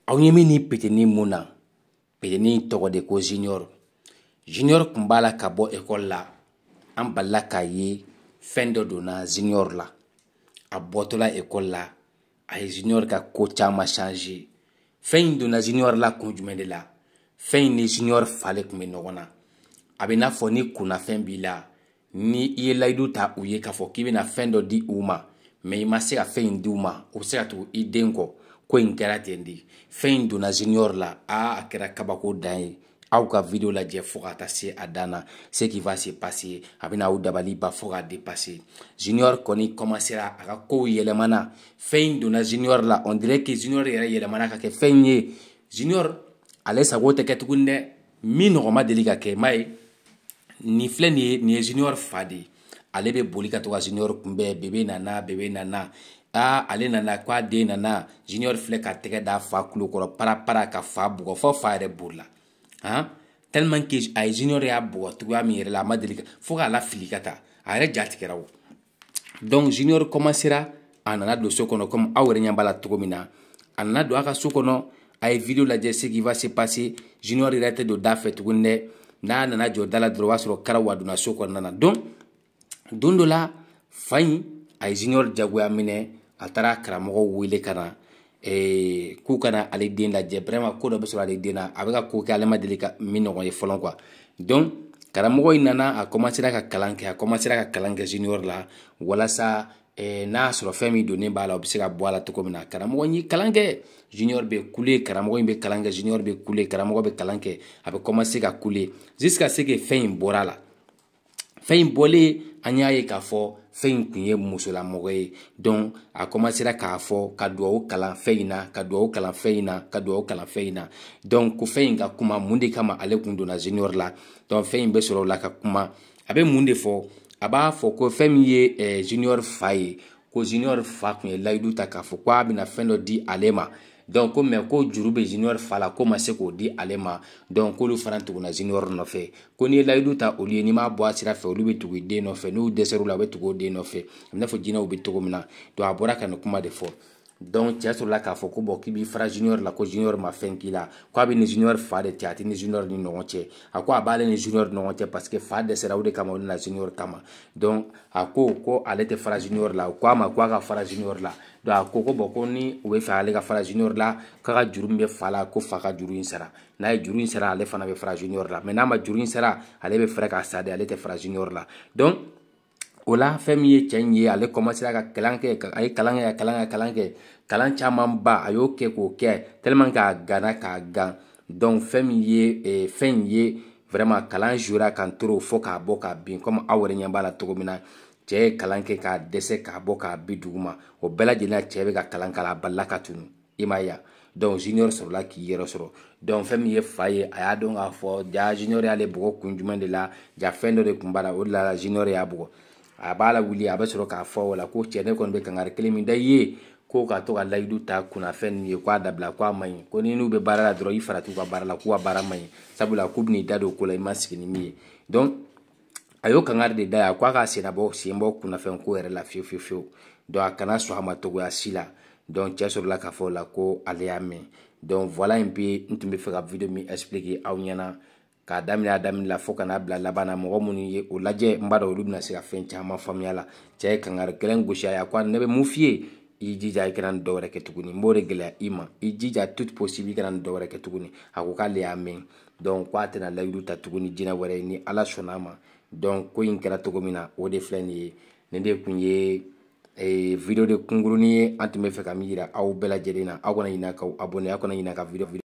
aw ɲɛ min ni petini mun na petini tɔgɔ de ko junior junior kun b'a la ka bɔ école la an balila k'a ye fɛn dɔ donna junior la a bɔtɔla école la a ye junior ka ko caman changer fɛn in donna junior la kun jumɛn de la fɛn in ni junior fa le kun bɛ ɲɔgɔn na a bɛ n'a fɔ ni kunnafɛn b'i la ni i ye layidu ta u ye k'a fɔ k'i bɛna fɛn dɔ di u ma mais i ma se ka fɛn in di u ma o bɛ se ka tugu i den kɔ ko in kɛra ten de fɛn in donna junior la a kɛra kabako dan ye aw ka vidéo lajɛ fo ka taa se a dan na ce qui va se passer a bɛna aw dabali ba fo ka dépasser junior kɔni commencera a ka kow yɛlɛmana fɛn in donna junior la on dirait que junior yɛrɛ yɛlɛmana ka kɛ fɛn ye junior ale sago tɛ kɛ tuguni dɛ min nɔgɔ ma deli ka kɛ m'a ye nin filɛ nin ye junior fa de ye ale bɛ boli ka to ka junior kunbɛn bebe nana ale nana k'a den nana junior filɛ ka tɛgɛ da fa kulo kɔrɔ para ka fa bugɔ fɔ fa yɛrɛ bolila tellement que a ye junior y'a bugɔ cogoya min yɛrɛ la a ma deli ka fo k'a la fili ka taa a yɛrɛ jatigɛra o donc junior commencera a nana don so kɔnɔ comme aw yɛrɛ ɲɛ b'a la cogo min na a nana don a ka so kɔnɔ a ye vidéo lajɛ ce qui va se passer junior yɛrɛ tɛ don da fɛ tuguni dɛ n'a nana jɔ da la dɔrɔn o b'a sɔrɔ karaw a donna so kɔnɔna na donc don dɔ la fa in a ye junior jagoya minɛ a taara karamɔgɔ wele ka na k'u kana ale den lajɛ vraiment ko dɔ bɛ sɔrɔ ale den na a bɛ ka ko kɛ ale ma deli ka min ɲɔgɔn ye fɔlɔ quoi donc karamɔgɔ in nana a commencera ka kalan kɛ junior la walasa n'a y'a sɔrɔ fɛn min donnen b'a la o bɛ se ka bɔ a la cogo min na karamɔgɔ in ye kalan kɛ junior bɛ kule karamɔgɔ in bɛ kalan kɛ junior bɛ kule karamɔgɔ bɛ kalan kɛ a bɛ commencer ka kule jusqu'à ce que fɛn in bɔra la fɛn in bɔlen an y'a ye k'a fɔ fɛn in kun ye musolamɔgɔ ye donc a commencera k'a fɔ ka duwawu kalan fɛn in na ka duwawu kalan fɛn in na ka duwawu kalan fɛn in na donc ko fɛn in ka kuma mun de kama ale kun donna junior la donc fɛn in bɛ sɔrɔ o la ka kuma a bɛ mun de fɔ a b'a fɔ ko fɛn min ye junior fa ye ko junior fa kun ye layidu ta k'a fɔ ko a bɛna fɛn dɔ di ale ma donc ko mais ko juru bɛ junior fa la ko ma se k'o di ale ma donc k'olu fana tuguna junior nɔfɛ ko n'i ye layidu ta olu ye n'i m'a bɔ a sira fɛ olu bɛ tugu i den nɔfɛ n'u dɛsɛr'u la u bɛ tugu o den nɔfɛ a bɛ n'a fɔ jinɛw bɛ cogo min na donc a bɔra ka nin kuma de fɔ donc cɛ sɔrɔla k'a fɔ ko bon k'i b'i fara junior la ko junior ma fɛn k'i la ko a bɛ ni junior fa de cɛ a tɛ ni junior ni ɲɔgɔn cɛ a ko a b'ale ni junior ni ɲɔgɔn cɛ parce que fa dɛsɛra o de kama o de na junior kama donc a ko ale tɛ fara junior la o ko a ma ko a ka fara junior la donc a ko bon ko ni o bɛ fɛ ale ka fara junior la k'a ka juru min bɛ fa la ko fa ka juru in sara n'a ye juru in sara ale fana bɛ fara junior la mais n'a ma juru in sara ale bɛ fɛrɛ k'a sa de ale tɛ fara junior la donc o la fɛn min ye cɛ in ye ale commencera ka kalan kɛ a ye kalan kɛ kalan caman ba a y'o kɛ k'o kɛ tellement k'a ganna k'a gan donc fɛn min ye fɛn in ye vraiment kalan jouera kan trop fo k'a bɔ k'a bin comme aw yɛrɛ ɲɛ b'a la cogo min na cɛ ye kalan kɛ k'a dɛsɛ k'a bɔ k'a bin duguma o bɛɛ lajɛlen cɛ bɛ ka kalan k'a la a balila ka tunu i m'a ye donc junior sɔrɔla k'i yɛrɛ sɔrɔ donc fɛn min ye fa ye a y'a dɔn k'a fɔ ja junior y'ale bugɔ kun jumɛn de la ja fɛn dɔ de kun b'a la o de la junior y'a bugɔ a b'a la wuli a bɛ sɔrɔ k'a fɔ o la ko cɛ ne kɔni bɛ kangari kelen min da i ye ko ka to ka layidu ta kunnafɛn nin ye k'a dabila k'a ma ɲi ko ni n'u bɛ baara la dɔrɔn i farati u ka baara la k'u ka baara ma ɲi sabula k'u bɛn'i da don ko la i ma sigi ni min ye donc a y'o kangari de da yan k'a ka sen bɔ kunnafɛn ko yɛrɛ la fiyewu donc a kana sɔn a ma togoya si la donc cɛ sɔrɔla k'a fɔ o la ko ale y'a mɛn donc voilà un peu n tun bɛ fɛ ka vidéo min expliquer aw ɲɛna k'a daminɛ a daminɛ la fo ka n'a bila laban na mɔgɔ minnu ye o lajɛ n b'a dɔn olu bɛna se ka fɛn caman faamuya la cɛ ye kangari gɛlɛn gosi a ye ko ne bɛ mun f'i ye i jija i kana nin dɔ wɛrɛ kɛ tuguni n b'o de gɛlɛya i ma i jija tout possible i kana nin dɔ wɛrɛ kɛ tuguni a ko k'ale y'a mɛn donc k'a tɛna layidu ta tuguni jinɛ wɛrɛ ye ni ala sɔnn'a ma donc ko in kɛra cogo min na o de filɛ nin ye nin de kun ye vidéo de kunkurunin ye an tun bɛ fɛ ka min yira aw bɛɛ lajɛlen na aw kana ɲinɛ k'aw abonné aw kana ɲinɛ ka vidéo